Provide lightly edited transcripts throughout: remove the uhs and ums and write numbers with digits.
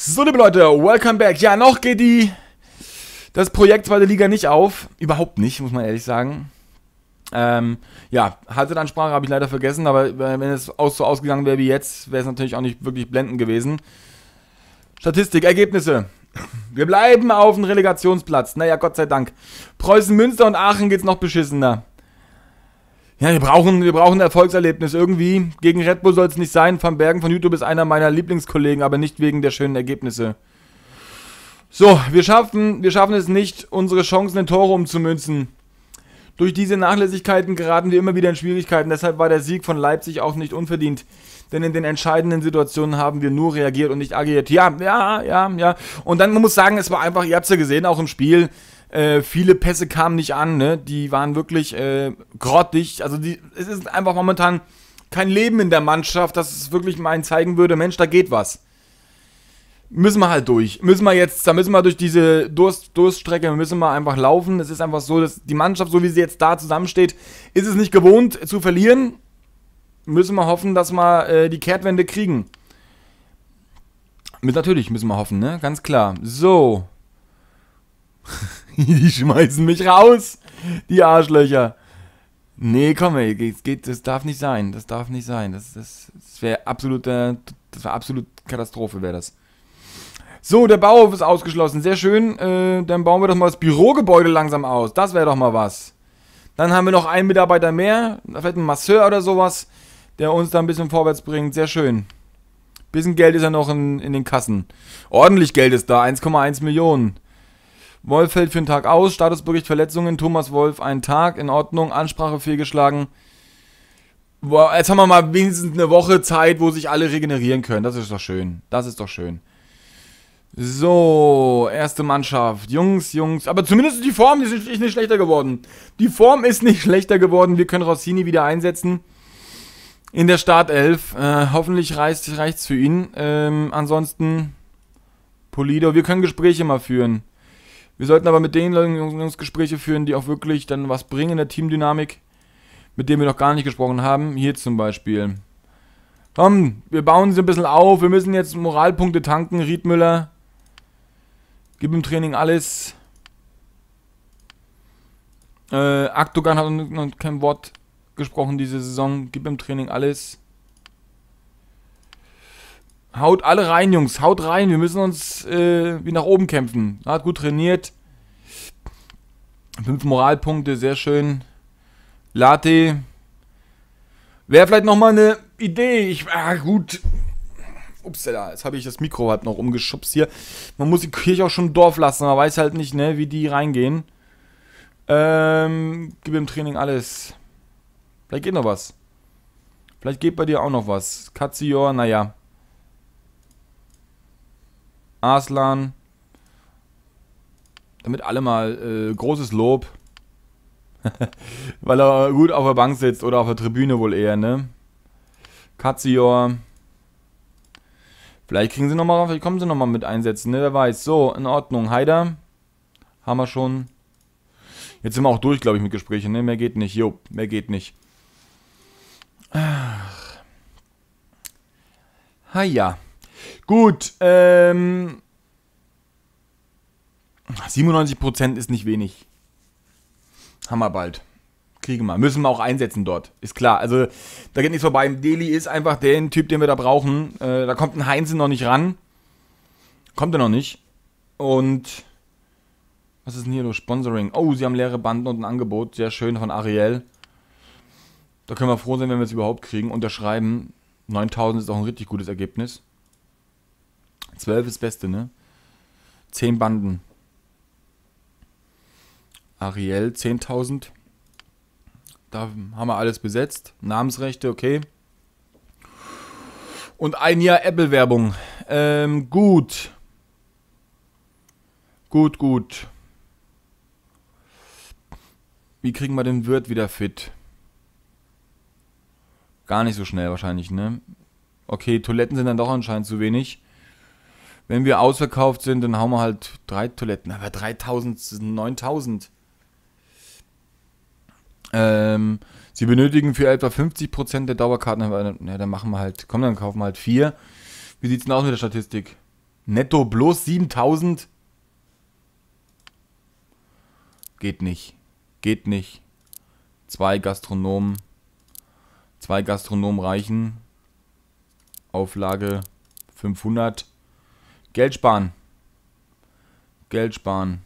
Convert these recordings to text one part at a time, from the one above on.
So, liebe Leute, welcome back. Ja, noch geht das Projekt zweite Liga nicht auf. Überhaupt nicht, muss man ehrlich sagen. Ja, Halbzeitansprache habe ich leider vergessen, aber wenn es so ausgegangen wäre wie jetzt, wäre es natürlich auch nicht wirklich blendend gewesen. Statistik, Ergebnisse. Wir bleiben auf dem Relegationsplatz. Naja, Gott sei Dank. Preußen, Münster und Aachen geht's noch beschissener. Ja, wir brauchen ein Erfolgserlebnis irgendwie. Gegen Red Bull soll es nicht sein. Van Bergen von YouTube ist einer meiner Lieblingskollegen, aber nicht wegen der schönen Ergebnisse. So, wir schaffen es nicht, unsere Chancen in Tore umzumünzen. Durch diese Nachlässigkeiten geraten wir immer wieder in Schwierigkeiten. Deshalb war der Sieg von Leipzig auch nicht unverdient. Denn in den entscheidenden Situationen haben wir nur reagiert und nicht agiert. Ja. Und dann, man muss sagen, es war einfach, ihr habt es ja gesehen, auch im Spiel, viele Pässe kamen nicht an, ne? Die waren wirklich grottig. Also es ist einfach momentan kein Leben in der Mannschaft, dass es wirklich mal einen zeigen würde, Mensch, da geht was. Müssen wir halt durch. Da müssen wir durch diese Durststrecke, müssen wir einfach laufen. Es ist einfach so, dass die Mannschaft, so wie sie jetzt da zusammensteht, ist es nicht gewohnt zu verlieren. Müssen wir hoffen, dass wir die Kehrtwende kriegen. Natürlich müssen wir hoffen, ne? Ganz klar. So. Die schmeißen mich raus, die Arschlöcher. Nee, komm ey, das darf nicht sein. Das darf nicht sein. Das wäre absolut Katastrophe, wäre das. So, der Bauhof ist ausgeschlossen. Sehr schön. Dann bauen wir doch mal das Bürogebäude langsam aus. Das wäre doch mal was. Dann haben wir noch einen Mitarbeiter mehr. Vielleicht ein Masseur oder sowas, der uns da ein bisschen vorwärts bringt. Sehr schön. Bisschen Geld ist ja noch in den Kassen. Ordentlich Geld ist da. 1,1 Millionen. Wolf fällt für einen Tag aus. Statusbericht Verletzungen. Thomas Wolf einen Tag. In Ordnung. Ansprache fehlgeschlagen. Boah, jetzt haben wir mal wenigstens eine Woche Zeit, wo sich alle regenerieren können. Das ist doch schön. Das ist doch schön. So, erste Mannschaft. Jungs. Aber zumindest die Form ist nicht schlechter geworden. Die Form ist nicht schlechter geworden. Wir können Rossini wieder einsetzen. In der Startelf. Hoffentlich reicht's für ihn. Ansonsten Polido. Wir können Gespräche mal führen. Wir sollten aber mit den Leuten Gespräche führen, die auch wirklich dann was bringen in der Teamdynamik, mit denen wir noch gar nicht gesprochen haben. Hier zum Beispiel. Komm, wir bauen sie ein bisschen auf. Wir müssen jetzt Moralpunkte tanken. Riedmüller. Gib im Training alles. Aktogan hat noch kein Wort gesprochen diese Saison. Gib im Training alles. Haut alle rein, Jungs. Haut rein. Wir müssen uns wie nach oben kämpfen. Hat gut trainiert. 5 Moralpunkte. Sehr schön. Latte. Wäre vielleicht nochmal eine Idee. Gut. Upsala, jetzt habe ich das Mikro halt noch umgeschubst hier. Man muss die Kirche auch schon im Dorf lassen. Man weiß halt nicht, ne, wie die reingehen. Gib im Training alles. Vielleicht geht noch was. Vielleicht geht bei dir auch noch was. Katzior, naja. Arslan. Damit alle mal großes Lob. Weil er gut auf der Bank sitzt oder auf der Tribüne wohl eher, ne? Katzior. Vielleicht kommen sie nochmal mit einsetzen, ne? Wer weiß. So, in Ordnung. Haider. Haben wir schon. Jetzt sind wir auch durch, glaube ich, mit Gesprächen, ne? Mehr geht nicht. Jo, mehr geht nicht. Ach. Ha ja. Gut, 97% ist nicht wenig. Haben wir bald. Kriegen wir. Müssen wir auch einsetzen dort. Ist klar. Also, da geht nichts vorbei. Deli ist einfach der Typ, den wir da brauchen. Da kommt ein Heinze noch nicht ran. Kommt er noch nicht. Und was ist denn hier los? Sponsoring. Oh, sie haben leere Banden und ein Angebot. Sehr schön von Ariel. Da können wir froh sein, wenn wir es überhaupt kriegen. Unterschreiben. 9.000 ist auch ein richtig gutes Ergebnis. 12 ist das Beste, ne? 10 Banden. Ariel, 10.000. Da haben wir alles besetzt. Namensrechte, okay. Und ein Jahr Apple-Werbung. Gut. Gut. Wie kriegen wir den Wirt wieder fit? Gar nicht so schnell wahrscheinlich, ne? Okay, Toiletten sind dann doch anscheinend zu wenig. Wenn wir ausverkauft sind, dann hauen wir halt 3 Toiletten. Aber 3.000 sind 9.000. Sie benötigen für etwa 50% der Dauerkarten. Ja, dann machen wir halt. Komm, dann kaufen wir halt 4. Wie sieht's denn aus mit der Statistik? Netto bloß 7.000? Geht nicht. Geht nicht. 2 Gastronomen. 2 Gastronomen reichen. Auflage 500. Geld sparen. Geld sparen.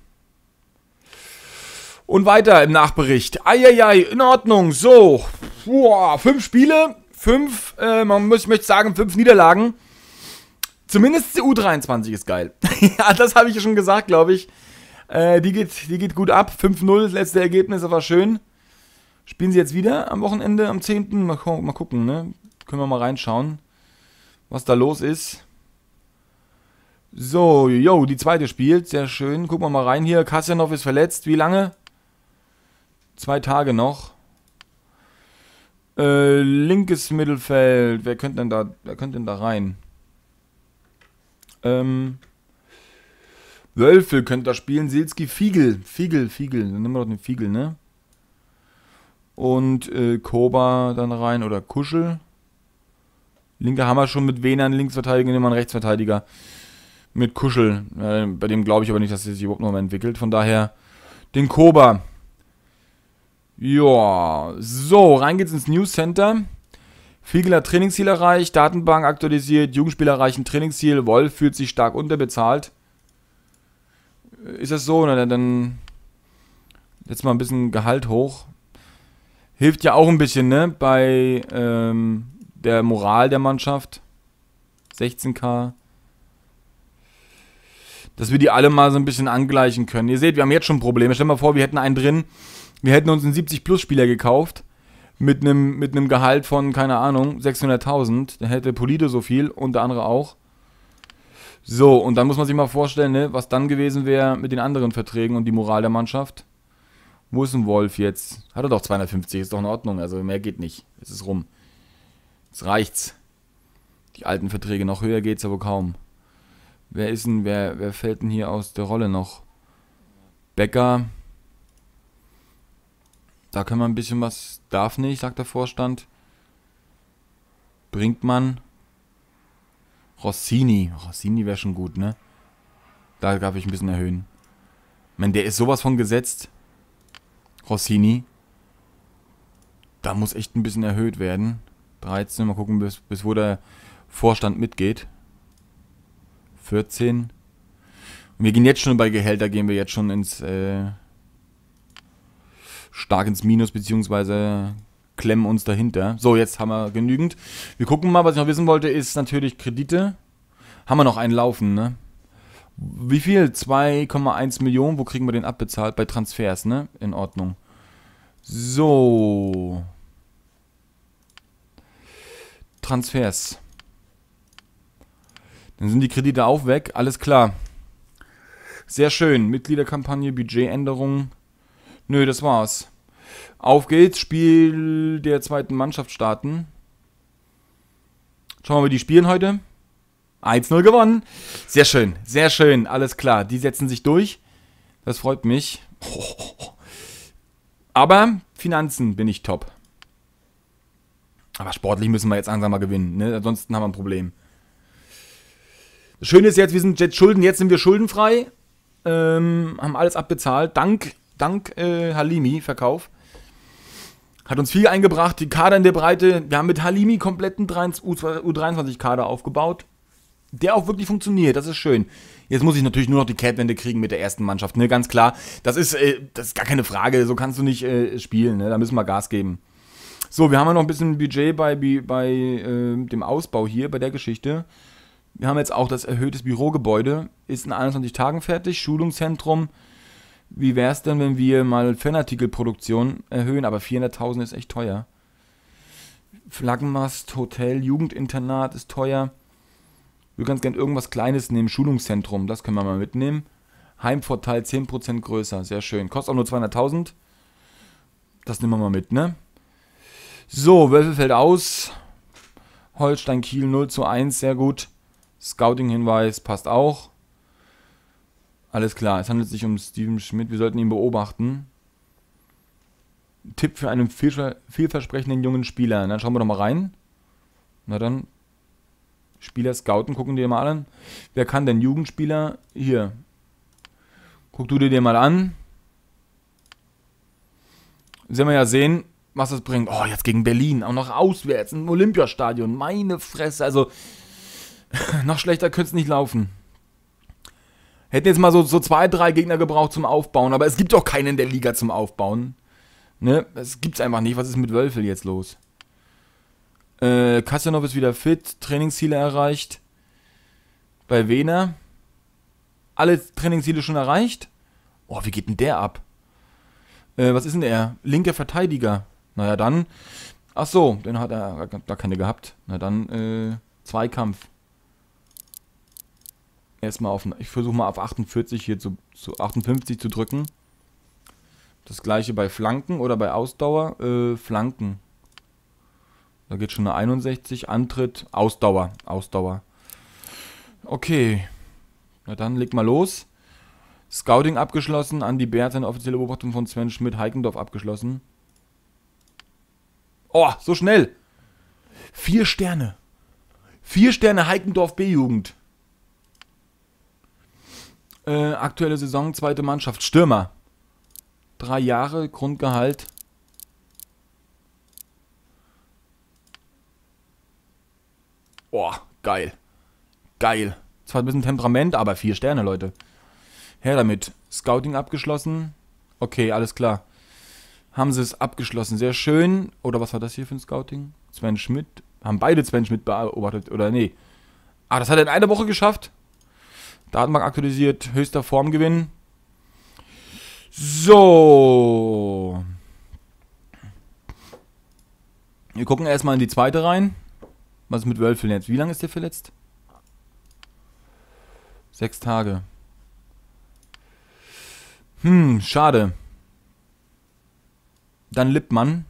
Und weiter im Nachbericht. Eieiei, in Ordnung. So. 5 Spiele. 5, ich möchte sagen, 5 Niederlagen. Zumindest die U23 ist geil. Ja, das habe ich ja schon gesagt, glaube ich. Die geht gut ab. 5-0, das letzte Ergebnis, das war schön. Spielen sie jetzt wieder am Wochenende, am 10. Mal gucken, ne? Können wir mal reinschauen, was da los ist. So, die zweite spielt. Sehr schön. Gucken wir mal rein hier. Kasjanov ist verletzt. Wie lange? 2 Tage noch. Linkes Mittelfeld. Wer könnte denn da rein? Wölfel könnte da spielen. Silski, Fiegel. Dann nehmen wir doch den Fiegel, ne? Und Koba dann rein oder Kuschel. Linke haben wir schon mit Wenern, Linksverteidiger, nehmen wir einen Rechtsverteidiger. Mit Kuschel. Bei dem glaube ich aber nicht, dass er sich überhaupt noch mal entwickelt. Von daher den Koba. Ja, so, rein geht's ins News Center. Fiegel hat Trainingsziel erreicht, Datenbank aktualisiert, Jugendspieler erreichen Trainingsziel, Wolf fühlt sich stark unterbezahlt. Ist das so? Na, dann jetzt mal ein bisschen Gehalt hoch. Hilft ja auch ein bisschen, ne? Bei der Moral der Mannschaft. 16.000. Dass wir die alle mal so ein bisschen angleichen können. Ihr seht, wir haben jetzt schon Probleme. Stell dir mal vor, wir hätten einen drin. Wir hätten uns einen 70-Plus-Spieler gekauft. Mit einem Gehalt von, keine Ahnung, 600.000. Dann hätte Polito so viel und der andere auch. So, und dann muss man sich mal vorstellen, ne, was dann gewesen wäre mit den anderen Verträgen und die Moral der Mannschaft. Wo ist ein Wolf jetzt? Hat er doch 250, ist doch in Ordnung. Also mehr geht nicht. Es ist rum. Jetzt reicht's. Die alten Verträge, noch höher geht's aber kaum. Wer fällt denn hier aus der Rolle noch? Becker. Da können wir ein bisschen was. Darf nicht, sagt der Vorstand. Brinkmann. Rossini. Rossini wäre schon gut, ne? Da darf ich ein bisschen erhöhen. Ich meine, der ist sowas von gesetzt. Rossini. Da muss echt ein bisschen erhöht werden. 13, mal gucken, bis wo der Vorstand mitgeht. 14. Und wir gehen jetzt schon bei Gehälter, gehen wir jetzt schon stark ins Minus, beziehungsweise klemmen uns dahinter. So, jetzt haben wir genügend. Wir gucken mal, was ich noch wissen wollte, ist natürlich Kredite. Haben wir noch einen laufen, ne? Wie viel? 2,1 Millionen. Wo kriegen wir den abbezahlt? Bei Transfers, ne? In Ordnung. So. Transfers. Dann sind die Kredite auch weg. Alles klar. Sehr schön. Mitgliederkampagne, Budgetänderung. Nö, das war's. Auf geht's. Spiel der zweiten Mannschaft starten. Schauen wir mal, wie die spielen heute. 1-0 gewonnen. Sehr schön, sehr schön. Alles klar. Die setzen sich durch. Das freut mich. Aber Finanzen bin ich top. Aber sportlich müssen wir jetzt langsam mal gewinnen. Ne? Ansonsten haben wir ein Problem. Das Schöne ist jetzt, wir sind jetzt Schulden. Jetzt sind wir schuldenfrei. Haben alles abbezahlt. Dank Halimi-Verkauf. Hat uns viel eingebracht. Die Kader in der Breite. Wir haben mit Halimi kompletten U23-Kader aufgebaut. Der auch wirklich funktioniert. Das ist schön. Jetzt muss ich natürlich nur noch die Kehrtwende kriegen mit der ersten Mannschaft. Ne? Ganz klar. Das ist gar keine Frage. So kannst du nicht spielen. Ne? Da müssen wir Gas geben. So, wir haben ja noch ein bisschen Budget bei dem Ausbau hier, bei der Geschichte. Wir haben jetzt auch das erhöhte Bürogebäude. Ist in 21 Tagen fertig. Schulungszentrum. Wie wäre es denn, wenn wir mal Fanartikelproduktion erhöhen? Aber 400.000 ist echt teuer. Flaggenmast, Hotel, Jugendinternat ist teuer. Ich würde ganz gern irgendwas Kleines nehmen. Schulungszentrum, das können wir mal mitnehmen. Heimvorteil 10% größer, sehr schön. Kostet auch nur 200.000. Das nehmen wir mal mit, ne? So, Wölfe fällt aus. Holstein Kiel 0:1, sehr gut. Scouting-Hinweis passt auch. Alles klar, es handelt sich um Steven Schmidt. Wir sollten ihn beobachten. Tipp für einen vielversprechenden jungen Spieler. Dann schauen wir doch mal rein. Na dann. Spieler scouten, gucken dir mal an. Wer kann denn Jugendspieler? Hier. Guck du dir mal an. Sollen wir ja sehen, was das bringt. Oh, jetzt gegen Berlin. Auch noch auswärts im Olympiastadion. Meine Fresse. Also, noch schlechter könnte es nicht laufen. Hätten jetzt mal so 2, 3 Gegner gebraucht zum Aufbauen. Aber es gibt auch keinen in der Liga zum Aufbauen. Ne? Es gibt's einfach nicht. Was ist mit Wölfel jetzt los? Kasjanov ist wieder fit. Trainingsziele erreicht. Bei Wehner. Alle Trainingsziele schon erreicht? Oh, wie geht denn der ab? Was ist denn der? Linker Verteidiger. Naja, dann. Ach so, den hat er gar keine gehabt. Na dann, Zweikampf. Erstmal auf. Ich versuche mal auf 48 hier zu 58 zu drücken. Das gleiche bei Flanken oder bei Ausdauer. Flanken. Da geht schon eine 61. Antritt. Ausdauer. Okay. Na dann, leg mal los. Scouting abgeschlossen. Andi Bert, eine offizielle Beobachtung von Sven Schmidt. Heikendorf abgeschlossen. Oh, so schnell. 4 Sterne. 4 Sterne Heikendorf B-Jugend. Aktuelle Saison, zweite Mannschaft. Stürmer. 3 Jahre, Grundgehalt. Oh, geil. Geil. Zwar ein bisschen Temperament, aber 4 Sterne, Leute. Her damit. Scouting abgeschlossen. Okay, alles klar. Haben sie es abgeschlossen. Sehr schön. Oder was war das hier für ein Scouting? Sven Schmidt. Haben beide Sven Schmidt beobachtet, oder nee? Ah, das hat er in einer Woche geschafft. Datenbank aktualisiert. Höchster Formgewinn. So. Wir gucken erstmal in die zweite rein. Was ist mit Wölfel jetzt? Wie lange ist der verletzt? 6 Tage. Schade. Dann Lippmann.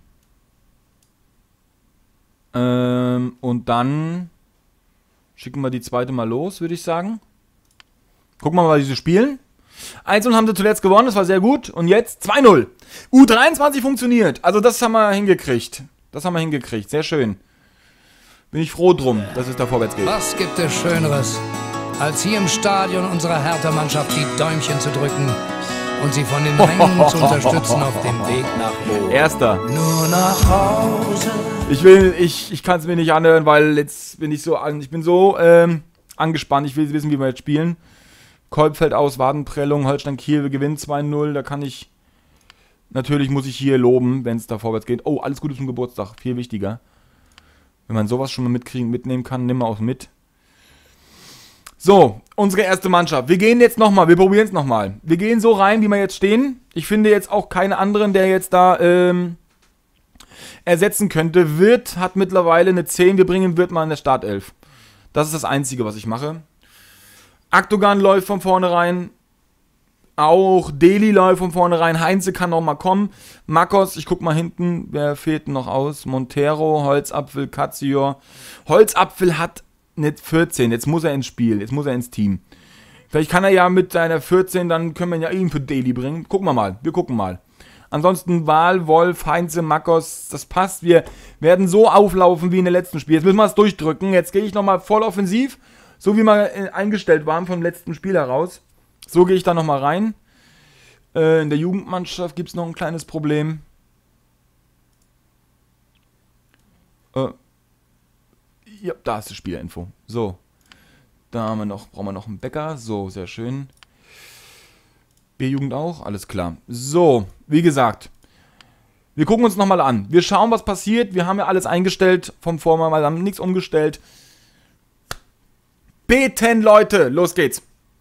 Und dann schicken wir die zweite mal los, würde ich sagen. Gucken wir mal, wie sie spielen. 1-0 haben sie zuletzt gewonnen, das war sehr gut. Und jetzt 2-0. U23 funktioniert. Also das haben wir hingekriegt. Sehr schön. Bin ich froh drum, dass es da vorwärts geht. Was gibt es Schöneres, als hier im Stadion unserer Hertha-Mannschaft die Däumchen zu drücken und sie von den Rängen zu unterstützen auf dem Weg nach oben. Erster. Nur nach Hause. Ich kann es mir nicht anhören, weil jetzt bin ich so angespannt. Ich will wissen, wie wir jetzt spielen. Kolbfeld aus, Wadenprellung, Holstein Kiel gewinnt 2-0. Da kann ich, natürlich muss ich hier loben, wenn es da vorwärts geht. Oh, alles Gute zum Geburtstag, viel wichtiger. Wenn man sowas schon mal mitnehmen kann, nimm mal auch mit. So, unsere erste Mannschaft. Wir gehen jetzt nochmal, wir probieren es nochmal. Wir gehen so rein, wie wir jetzt stehen. Ich finde jetzt auch keinen anderen, der jetzt da ersetzen könnte. Wirth hat mittlerweile eine 10, wir bringen Wirth mal in der Startelf. Das ist das Einzige, was ich mache. Akdogan läuft von vornherein. Auch Deli läuft von vornherein. Heinze kann noch mal kommen. Marcos, ich guck mal hinten, wer fehlt noch aus? Montero, Holzapfel, Katzior. Holzapfel hat nicht 14, jetzt muss er ins Spiel, jetzt muss er ins Team. Vielleicht kann er ja mit seiner 14, dann können wir ihn ja ihn für Deli bringen. Gucken wir mal, wir gucken mal. Ansonsten Wahl, Wolf, Heinze, Marcos, das passt. Wir werden so auflaufen wie in den letzten Spiel. Jetzt müssen wir es durchdrücken. Jetzt gehe ich nochmal voll offensiv, so wie wir eingestellt waren vom letzten Spiel heraus. So gehe ich da nochmal rein. In der Jugendmannschaft gibt es noch ein kleines Problem. Ja, da ist die Spielerinfo. So. Da brauchen wir noch einen Bäcker. So, sehr schön. B-Jugend auch, alles klar. So, wie gesagt. Wir gucken uns nochmal an. Wir schauen, was passiert. Wir haben ja alles eingestellt vom Vormal. Wir haben nichts umgestellt. Beten, Leute. Los geht's.